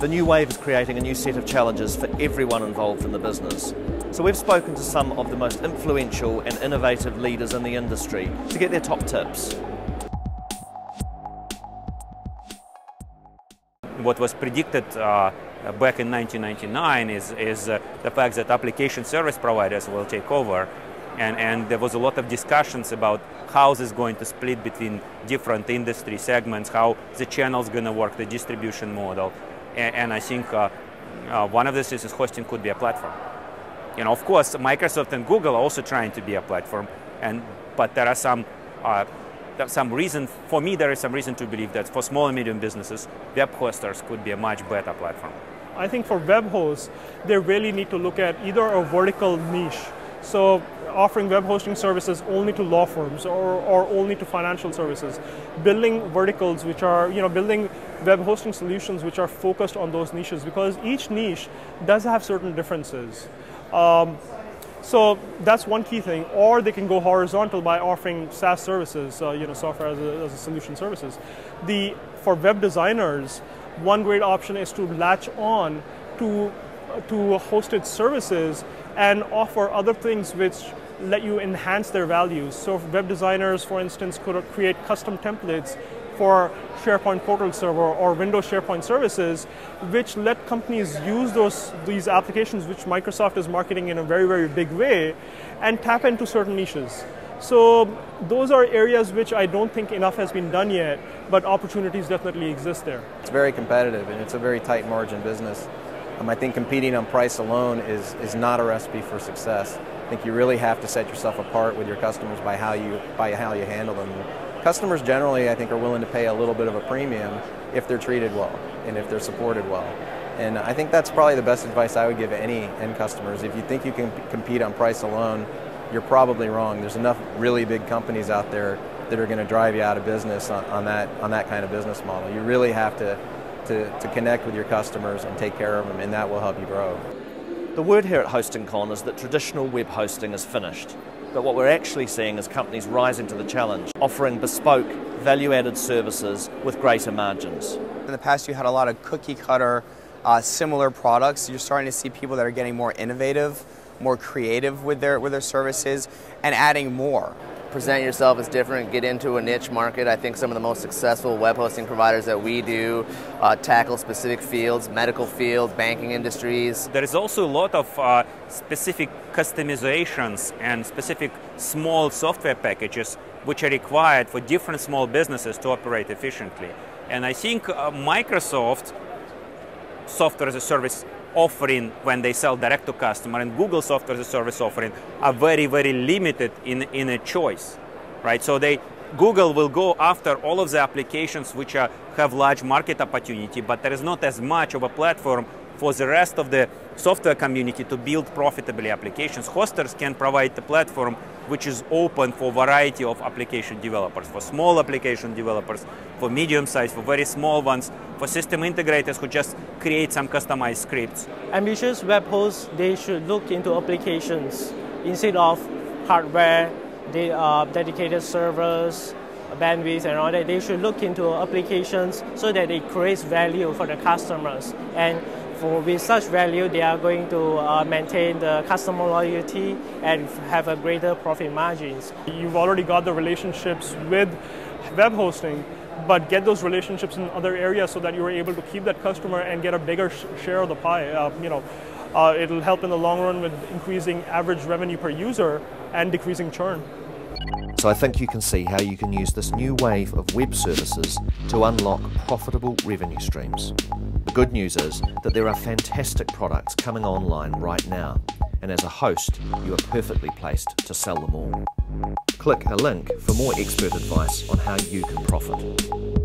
The new wave is creating a new set of challenges for everyone involved in the business. So we've spoken to some of the most influential and innovative leaders in the industry to get their top tips. What was predicted back in 1999 is the fact that application service providers will take over, and there was a lot of discussions about how this is going to split between different industry segments, how the channel is going to work, the distribution model, and I think one of the things is hosting could be a platform. Of course, Microsoft and Google are also trying to be a platform, but there are some reason, for me there is some reason to believe that for small and medium businesses, web hosters could be a much better platform. I think for web hosts, they really need to look at either a vertical niche, so offering web hosting services only to law firms or only to financial services, building verticals which are, building web hosting solutions which are focused on those niches, because each niche does have certain differences. So that's one key thing. Or they can go horizontal by offering SaaS services, software as a solution services. For web designers, one great option is to latch on to hosted services and offer other things which let you enhance their values. So web designers, for instance, could create custom templates for SharePoint Portal Server or Windows SharePoint services, which let companies use these applications which Microsoft is marketing in a very, very big way and tap into certain niches. So those are areas which I don't think enough has been done yet, but opportunities definitely exist there. It's very competitive and it's a very tight margin business. I think competing on price alone is not a recipe for success. I think you really have to set yourself apart with your customers by how you handle them. Customers generally, I think, are willing to pay a little bit of a premium if they're treated well and if they're supported well. And I think that's probably the best advice I would give any end customers. If you think you can compete on price alone, you're probably wrong. There's enough really big companies out there that are going to drive you out of business on that kind of business model. You really have to connect with your customers and take care of them, and that will help you grow. The word here at HostingCon is that traditional web hosting is finished. But what we're actually seeing is companies rising to the challenge, offering bespoke, value-added services with greater margins. In the past, you had a lot of cookie-cutter, similar products. You're starting to see people that are getting more innovative, more creative with their services, and adding more. Present yourself as different, get into a niche market. I think some of the most successful web hosting providers that we do tackle specific fields, medical fields, banking industries. There is also a lot of specific customizations and specific small software packages which are required for different small businesses to operate efficiently. And I think Microsoft software as a service offering when they sell direct to customer and Google software as a service offering are very, very limited in a choice, right? So Google will go after all of the applications which have large market opportunity, but there is not as much of a platform for the rest of the software community to build profitably applications. Hosters can provide a platform which is open for a variety of application developers, for small application developers, for medium-sized, for very small ones, for system integrators who just create some customized scripts. Ambitious web hosts, they should look into applications instead of hardware, dedicated servers, bandwidth and all that. They should look into applications so that it creates value for the customers. And with such value, they are going to maintain the customer loyalty and have a greater profit margins. You've already got the relationships with web hosting, but get those relationships in other areas so that you're able to keep that customer and get a bigger share of the pie. It'll help in the long run with increasing average revenue per user and decreasing churn. So I think you can see how you can use this new wave of web services to unlock profitable revenue streams. The good news is that there are fantastic products coming online right now, and as a host, you are perfectly placed to sell them all. Click a link for more expert advice on how you can profit.